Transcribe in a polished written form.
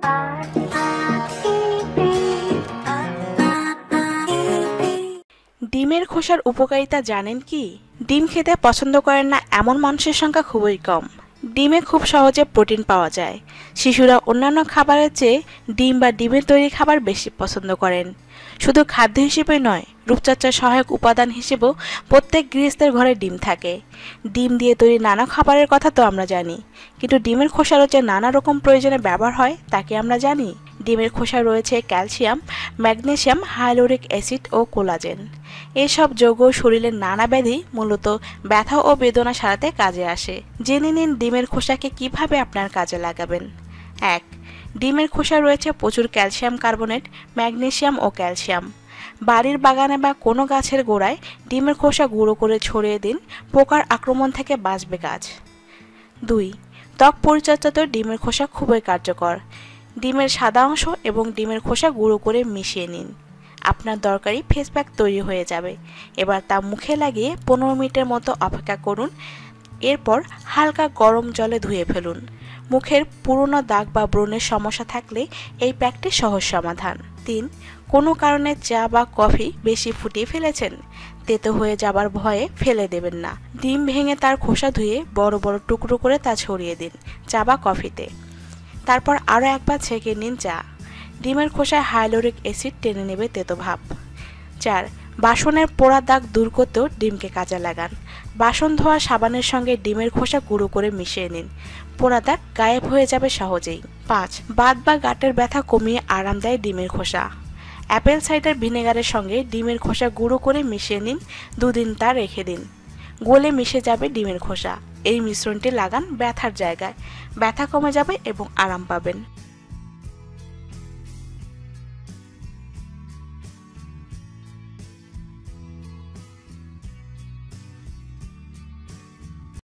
ডিমের খোসার উপকারিতা জানেন কি? ডিম খেতে পছন্দ করেন না এমন মানুষের সংখ্যা খুবই কম। ডিমে খুব সহজে প্রোটিন পাওয়া যায়। শিশুরা অন্যান্য খাবারের চেয়ে ডিম বা ডিমের তৈরি খাবার বেশি পছন্দ করেন। শুধু খাদ্য হিসেবে নয়, রূপচর্চার সহায়ক উপাদান হিসেবেও প্রত্যেক গৃহস্থের ঘরে ডিম থাকে। ডিম দিয়ে তৈরি নানা খাবারের কথা তো আমরা জানি, কিন্তু ডিমের খোসারও যে নানা রকম প্রয়োজনে ব্যবহার হয় তা কি আমরা জানি? ডিমের খোসায় রয়েছে ক্যালসিয়াম, ম্যাগনেসিয়াম, হাইলোরিক অ্যাসিড ও কোলাজেন। এসব যৌগ শরীরের নানা ব্যাধি, মূলত ব্যথা ও বেদনা সারাতে কাজে আসে। জেনে নিন ডিমের খোসাকে কিভাবে আপনার কাজে লাগাবেন। 1. ডিমের খোসায় রয়েছে প্রচুর ক্যালসিয়াম কার্বনেট, ম্যাগনেসিয়াম ও ক্যালসিয়াম। বাড়ির বাগানে বা কোনো গাছের গোড়ায় ডিমের খোসা গুঁড়ো করে ছড়িয়ে দিন, পোকার আক্রমণ থেকে বাঁচবে গাছ। 2. ত্বক পরিচর্যাতেও ডিমের খোসা খুবই কার্যকর। ডিমের সাদা অংশ এবং ডিমের খোসা গুঁড়ো করে মিশিয়ে নিন, আপনার দরকারি ফেস প্যাক তৈরি হয়ে যাবে। এবার তা মুখে লাগিয়ে 15 মিনিটের মতো অপেক্ষা করুন। এরপর হালকা গরম জলে ধুয়ে ফেলুন। মুখের পুরনো দাগ বা ব্রণের সমস্যা থাকলে এই প্যাকটি সহজ সমাধান। 3. কোনো কারণে চা বা কফি বেশি ফুটিয়ে ফেলেছেন? তেতো হয়ে যাবার ভয়ে ফেলে দেবেন না। ডিম ভেঙে তার খোসা ধুয়ে বড় বড় টুকরো করে তা ছড়িয়ে দিন চা বা কফিতে। তারপর আরও একবার ছেঁকে নিন চা। ডিমের খোসায় হাইলোরিক অ্যাসিড টেনে নেবে তেতো ভাব। 4. বাসনের পোড়া দাগ দূর করতেও ডিমকে কাজে লাগান। বাসন ধোয়া সাবানের সঙ্গে ডিমের খোসা গুঁড়ো করে মিশিয়ে নিন, পোড়া দাগ গায়েব হয়ে যাবে সহজেই। 5. বাত বা গাঁটের ব্যথা কমিয়ে আরাম দেয় ডিমের খোসা। অ্যাপেল সাইডার ভিনেগারের সঙ্গে ডিমের খোসা গুঁড়ো করে মিশিয়ে নিন, 2 দিন তা রেখে দিন, গলে মিশে যাবে ডিমের খোসা। এই মিশ্রণটি লাগান ব্যথার জায়গায়, ব্যথা কমে যাবে এবং আরাম পাবেন।